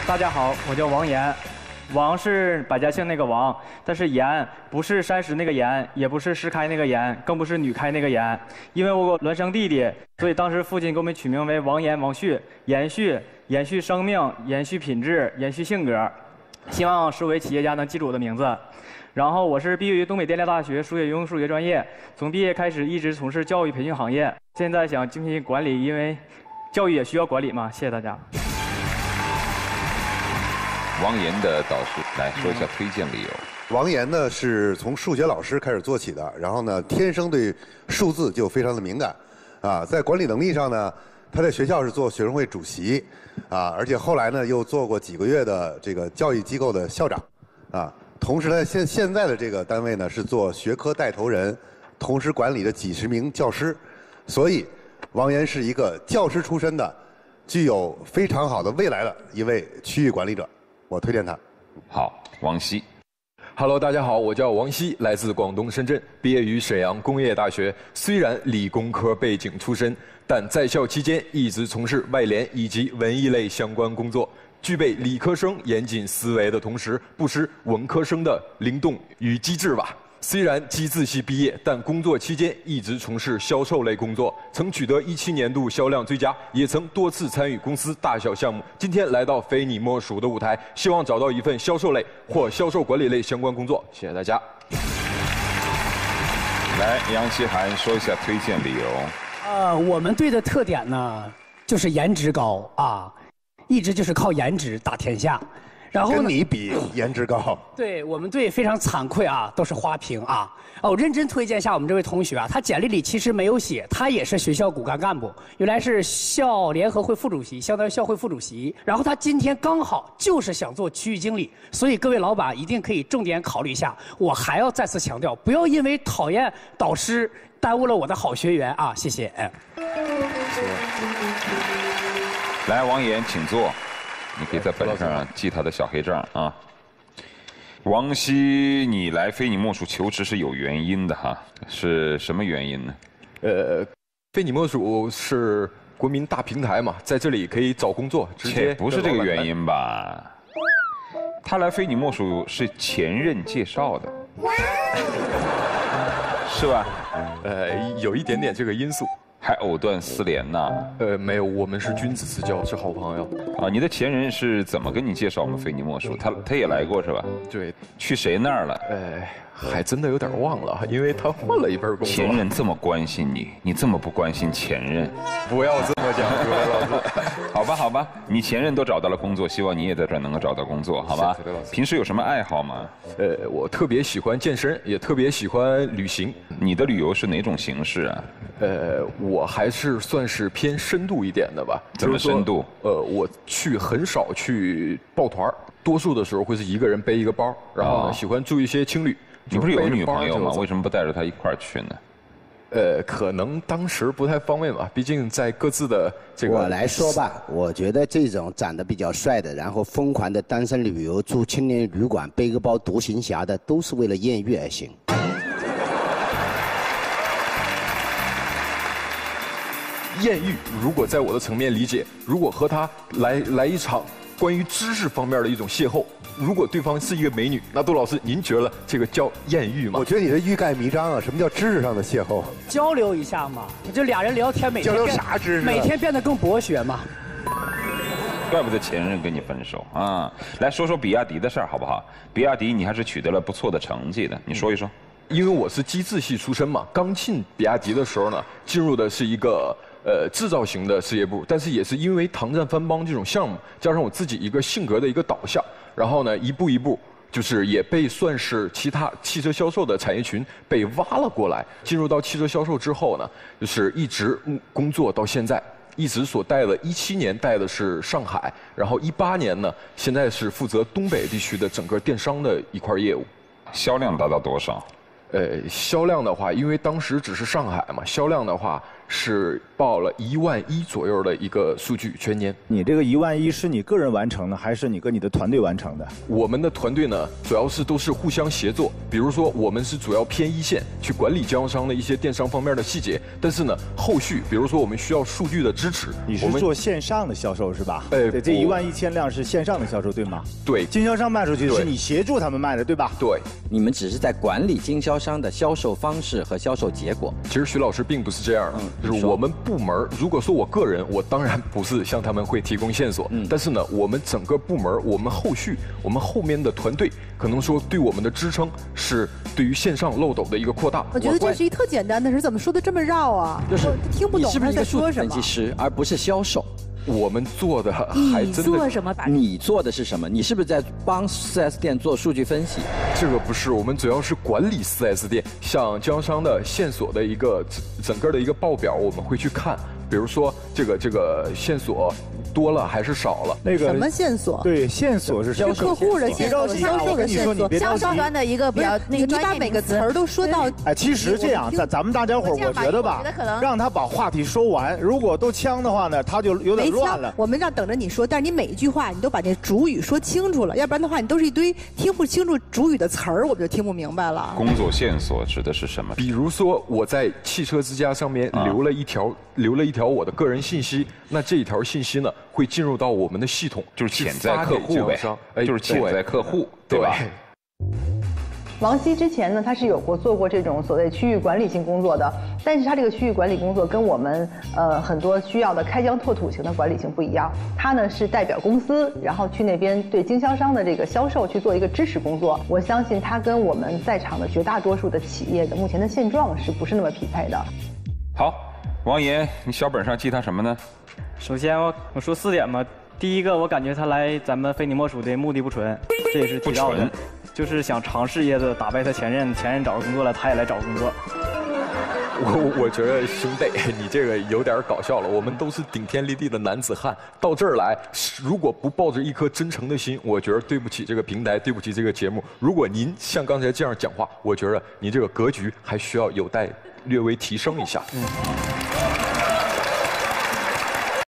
大家好，我叫王岩，王是百家姓那个王，但是岩不是山石那个岩，也不是石开那个岩，更不是女开那个岩。因为我孪生弟弟，所以当时父亲给我们取名为王岩、王旭，延续生命，延续品质，延续性格。希望十五位企业家能记住我的名字。然后我是毕业于东北电力大学数学应用数学专业，从毕业开始一直从事教育培训行业，现在想精品管理，因为教育也需要管理嘛。谢谢大家。 王岩的导师来说一下推荐理由。 王岩呢是从数学老师开始做起的，然后呢天生对数字就非常的敏感，啊，在管理能力上呢，他在学校是做学生会主席，啊，而且后来呢又做过几个月的这个教育机构的校长，啊，同时呢现在的这个单位呢是做学科带头人，同时管理着几十名教师，所以王岩是一个教师出身的，具有非常好的未来的一位区域管理者。我推荐他。 好，王希。 Hello， 大家好，我叫王希，来自广东深圳，毕业于沈阳工业大学。虽然理工科背景出身，但在校期间一直从事外联以及文艺类相关工作，具备理科生严谨思维的同时，不失文科生的灵动与机智吧。虽然机自系毕业，但工作期间一直从事销售类工作，曾取得17年度销量最佳，也曾多次参与公司大小项目。今天来到非你莫属的舞台，希望找到一份销售类或销售管理类相关工作。谢谢大家。 来，杨希涵说一下推荐理由。 我们队的特点呢，就是颜值高啊，一直就是靠颜值打天下。然后呢， 跟你比颜值高。 对我们队非常惭愧啊，都是花瓶啊。我认真推荐一下我们这位同学啊，他简历里其实没有写，他也是学校骨干干部，原来是校联合会副主席，相当于校会副主席。然后他今天刚好就是想做区域经理，所以各位老板一定可以重点考虑一下。我还要再次强调，不要因为讨厌导师耽误了我的好学员啊！谢谢。 来，王岩，请坐。你可以在本上记他的小黑账啊。王希，你来非你莫属求职是有原因的哈，是什么原因呢？ 非你莫属是国民大平台嘛，在这里可以找工作，直接不是这个原因吧？他来非你莫属是前任介绍的，是吧？ 有一点点这个因素。 还藕断丝连呐？ 没有，我们是君子之交，是好朋友。 啊，你的前任是怎么跟你介绍我们非你莫属？他也来过是吧？ 对。 去谁那儿了？ 还真的有点忘了，因为他换了一份工作。 前任这么关心你，你这么不关心前任？ 不要这么讲，各位老师。 好吧，好吧，你前任都找到了工作，希望你也在这儿能够找到工作，好吧？平时有什么爱好吗？ 我特别喜欢健身，也特别喜欢旅行。 你的旅游是哪种形式啊？ 我还是算是偏深度一点的吧。 怎么深度？ 我很少去抱团，多数的时候会是一个人背一个包，然后呢喜欢住一些青旅。 你不是有女朋友吗？为什么不带着她一块儿去呢？ 可能当时不太方便吧，毕竟在各自的这个。 我来说吧，我觉得这种长得比较帅的，然后疯狂的单身旅游、住青年旅馆、背个包独行侠的，都是为了艳遇而行。 艳遇，如果在我的层面理解，如果和他来一场关于知识方面的一种邂逅，如果对方是一个美女，那杜老师您觉得这个叫艳遇吗？ 我觉得你的欲盖弥彰啊！什么叫知识上的邂逅？ 交流一下嘛，就俩人聊天， 交流啥知识？ 每天变得更博学嘛。 怪不得前任跟你分手啊！来说说比亚迪的事儿好不好？比亚迪你还是取得了不错的成绩的，你说一说。 因为我是机制系出身嘛，刚进比亚迪的时候呢，进入的是一个制造型的事业部，但是也是因为唐战番邦这种项目，加上我自己一个性格的一个导向，然后呢一步一步就是也被算是其他汽车销售的产业群被挖了过来。进入到汽车销售之后呢，就是一直工作到现在，一直所带的17年带的是上海，然后18年呢现在是负责东北地区的整个电商的一块业务。 销量达到多少？ 销量的话，因为当时只是上海嘛，销量的话是报了11000左右的一个数据，全年。 你这个11000是你个人完成的，还是你跟你的团队完成的？ 我们的团队呢，主要是都是互相协作。比如说，我们是主要偏一线去管理经销商的一些电商方面的细节，但是呢，后续比如说我们需要数据的支持， 你是做线上的销售是吧？ 对， 这11000辆是线上的销售对吗？ 对， 经销商卖出去是你协助他们卖的对吧？ 对， 你们只是在管理经销商的销售方式和销售结果。 其实徐老师并不是这样的，就是我们部门，如果说我个人，我当然不是向他们会提供线索，但是呢，我们整个部门，我们后续，我们后面的团队，可能说对我们的支撑是对于线上漏斗的一个扩大。 我觉得这是一特简单的事，怎么说的这么绕啊？ 就是听不懂他在说什么。 分析师，而不是销售。 我们做的还真的。 你做什么？ 你做的是什么？你是不是在帮 4S 店做数据分析？ 这个不是，我们主要是管理 4S 店，像经销商的线索的一个整个的一个报表，我们会去看，比如说这个线索多了还是少了？ 那个什么线索？ 对，线索是客户的线索，销售的线索， 销售端的一个比较那个专业名词。 你把每个词儿都说到。 哎，其实这样，咱们大家伙，我觉得吧，让他把话题说完。如果都呛的话呢，他就有点乱了。 我们让等着你说，但是你每一句话你都把这主语说清楚了，要不然的话你都是一堆听不清楚主语的词儿，我们就听不明白了。 工作线索指的是什么？ 比如说我在汽车之家上面留了一条我的个人信息，那这一条信息呢会进入到我们的系统， 就是潜在客户呗，就是潜在客户，对吧？ 王希之前呢，他是做过这种所谓区域管理性工作的，但是他这个区域管理工作跟我们很多需要的开疆拓土型的管理性不一样。他呢是代表公司，然后去那边对经销商的这个销售去做一个支持工作。我相信他跟我们在场的绝大多数的企业的目前的现状是不是那么匹配的？ 好，王岩，你小本上记他什么呢？ 首先我说4点吧。第一个，我感觉他来咱们非你莫属的目的不纯，这也是提到的，就是想尝试一下打败他前任找着工作了，他也来找工作。 我觉得兄弟，你这个有点搞笑了。我们都是顶天立地的男子汉，到这儿来，如果不抱着一颗真诚的心，我觉得对不起这个平台，对不起这个节目。如果您像刚才这样讲话，我觉得你这个格局还需要有待略微提升一下。